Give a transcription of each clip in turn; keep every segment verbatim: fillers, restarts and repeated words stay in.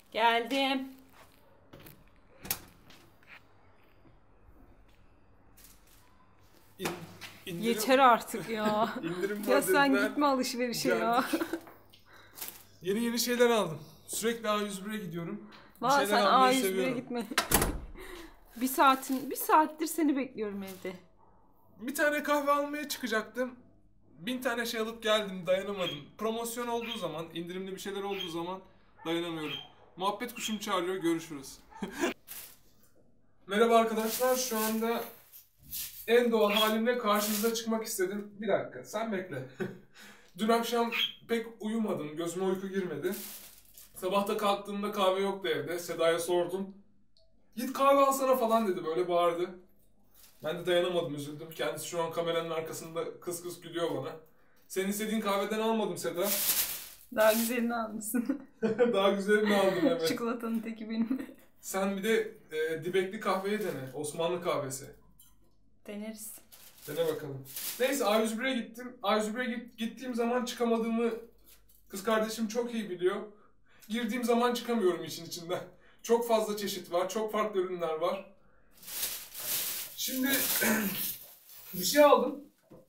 Geldim. İn, indirim, Yeter artık ya. indirim Ya sen vadediler. gitme alışverişe ya. Yeni yeni şeyler aldım. Sürekli A yüz bire gidiyorum. Bir Valla şeyler sen A almayı yüz bire seviyorum. gitme. bir saatin, bir saattir seni bekliyorum evde. Bir tane kahve almaya çıkacaktım. Bin tane şey alıp geldim, dayanamadım. Promosyon olduğu zaman, indirimli bir şeyler olduğu zaman dayanamıyorum. Muhabbet kuşum çağırıyor, görüşürüz. Merhaba arkadaşlar, şu anda en doğal halimle karşınıza çıkmak istedim. Bir dakika, sen bekle. Dün akşam pek uyumadım, gözüme uyku girmedi. Sabahta kalktığımda kahve yoktu evde. Seda'ya sordum. Git kahve alsana falan dedi, böyle bağırdı. Ben de dayanamadım, üzüldüm. Kendisi şu an kameranın arkasında kıs kıs gülüyor bana. Senin istediğin kahveden almadım Seda. Daha güzelini almışsın. Daha güzelini aldım, evet. Çikolatanın teki benim. Sen bir de e, dibekli kahveyi dene. Osmanlı kahvesi. Deneriz. Dene bakalım. Neyse A yüz bire gittim. A yüz bire git, gittiğim zaman çıkamadığımı kız kardeşim çok iyi biliyor. Girdiğim zaman çıkamıyorum işin içinden. Çok fazla çeşit var. Çok farklı ürünler var. Şimdi bir şey aldım.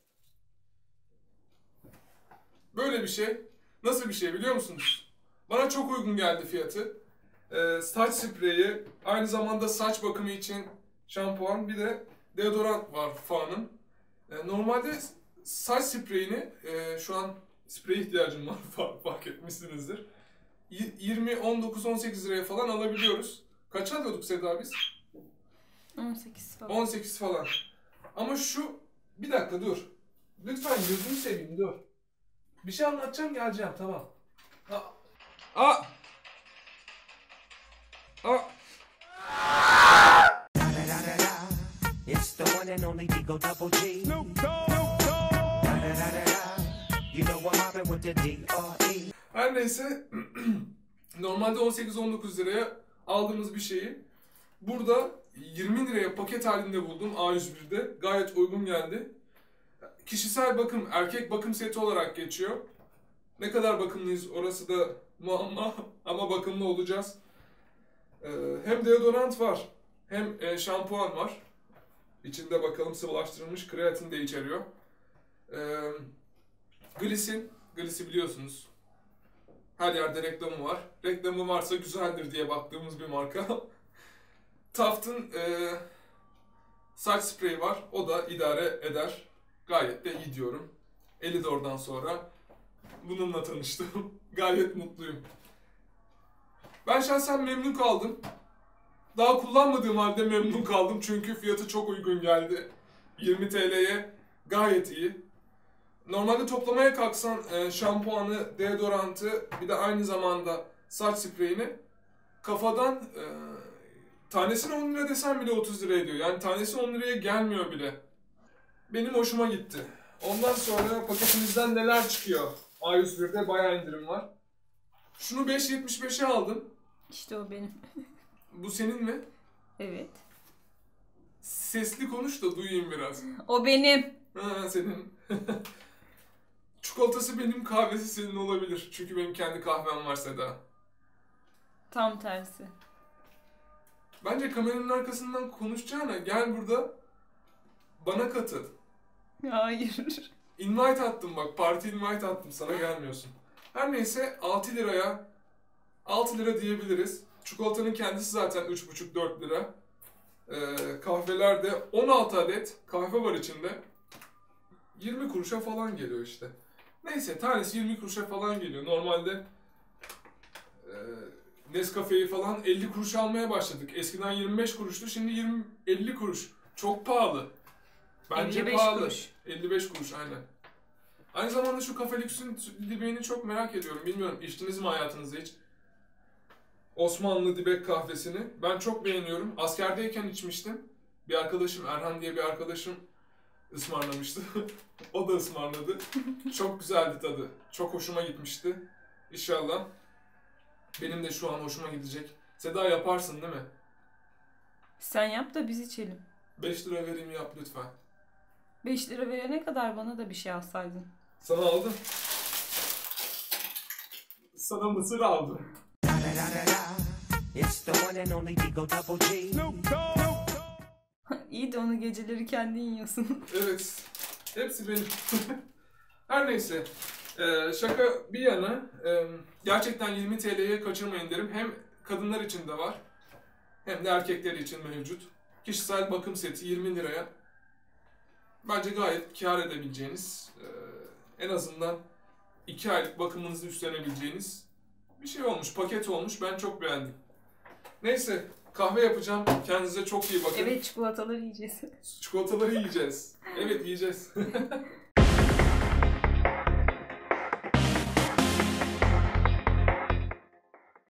Böyle bir şey. Nasıl bir şey biliyor musunuz? Bana çok uygun geldi fiyatı. Ee, saç spreyi, aynı zamanda saç bakımı için şampuan, bir de deodorant var Fa'nın. Ee, normalde saç spreyini, e, şu an spreye ihtiyacım var, fark etmişsinizdir. yirmi, on dokuz, on sekiz liraya falan alabiliyoruz. Kaç alıyorduk Seda biz? on sekiz falan. on sekiz falan. Ama şu, bir dakika dur. Lütfen gözünü seveyim, dur. Bir şey anlatacağım, geleceğim, tamam. Aa! Aa! Aa! It's the one and only Digo Double G. Snoop Dogg. You know I'm mobbing with the D R E. Her neyse, normalde on sekiz on dokuz liraya aldığımız bir şeyi burada yirmi liraya paket halinde buldum A yüz birde. Gayet uygun geldi. Kişisel bakım, erkek bakım seti olarak geçiyor. Ne kadar bakımlıyız orası da muamma ama bakımlı olacağız. Ee, hem deodorant var, hem e, şampuan var. İçinde bakalım sıvılaştırılmış kreatin de içeriyor. Ee, glisin, glisi biliyorsunuz. Her yerde reklamı var. Reklamı varsa güzeldir diye baktığımız bir marka. Taft'ın e, saç spreyi var. O da idare eder. Gayet de iyi diyorum. Elidor'dan sonra bununla tanıştım. Gayet mutluyum. Ben şahsen memnun kaldım. Daha kullanmadığım halde memnun kaldım. Çünkü fiyatı çok uygun geldi. yirmi TL'ye gayet iyi. Normalde toplamaya kalksan e, şampuanı, deodorantı, bir de aynı zamanda saç spreyini kafadan e, tanesini on lira desem bile otuz lira ediyor. Yani tanesi on liraya gelmiyor bile. Benim hoşuma gitti. Ondan sonra paketimizden neler çıkıyor? A yüz birde bayağı indirim var. Şunu beş yetmiş beşe aldım. İşte o benim. Bu senin mi? Evet. Sesli konuş da duyayım biraz. O benim. Ha, senin. Çikolatası benim, kahvesi senin olabilir. Çünkü benim kendi kahvem var Seda. Tam tersi. Bence kameranın arkasından konuşacağına gel burada bana katıl. Hayır. Invite attım bak, parti invite attım, sana gelmiyorsun. Her neyse altı liraya, altı lira diyebiliriz. Çikolatanın kendisi zaten üç buçuk dört lira. Ee, kahveler de on altı adet kahve var içinde. yirmi kuruşa falan geliyor işte. Neyse, tanesi yirmi kuruşa falan geliyor. Normalde e, Nescafe'yi falan elli kuruş almaya başladık. Eskiden yirmi beş kuruştu, şimdi yirmi elli kuruş. Çok pahalı. Bence elli beş pahalı. kuruş. elli beş kuruş aynen. Aynı zamanda şu Cafe Luxe'ün dibeğini çok merak ediyorum. Bilmiyorum, içtiniz mi hayatınızda hiç? Osmanlı dibek kahvesini. Ben çok beğeniyorum. Askerdeyken içmiştim. Bir arkadaşım, Erhan diye bir arkadaşım ısmarlamıştı. O da ısmarladı. Çok güzeldi tadı. Çok hoşuma gitmişti. İnşallah benim de şu an hoşuma gidecek. Seda, yaparsın değil mi? Sen yap da biz içelim. beş lira vereyim, yap lütfen. beş lira verene kadar bana da bir şey alsaydın. Sana aldım. Sana mısır aldım. da da da da. It's the one and only Digo Double G. İyi de onu geceleri kendin yiyorsun. Evet. Hepsi benim. Her neyse. Ee, şaka bir yana e, gerçekten yirmi T L'ye kaçırmayın derim. Hem kadınlar için de var. Hem de erkekler için mevcut. Kişisel bakım seti yirmi liraya. Bence gayet kâr edebileceğiniz, e, en azından iki aylık bakımınızı üstlenebileceğiniz bir şey olmuş. Paket olmuş. Ben çok beğendim. Neyse. Kahve yapacağım. Kendinize çok iyi bakın. Evet, çikolataları yiyeceğiz. Çikolataları yiyeceğiz. Evet, yiyeceğiz.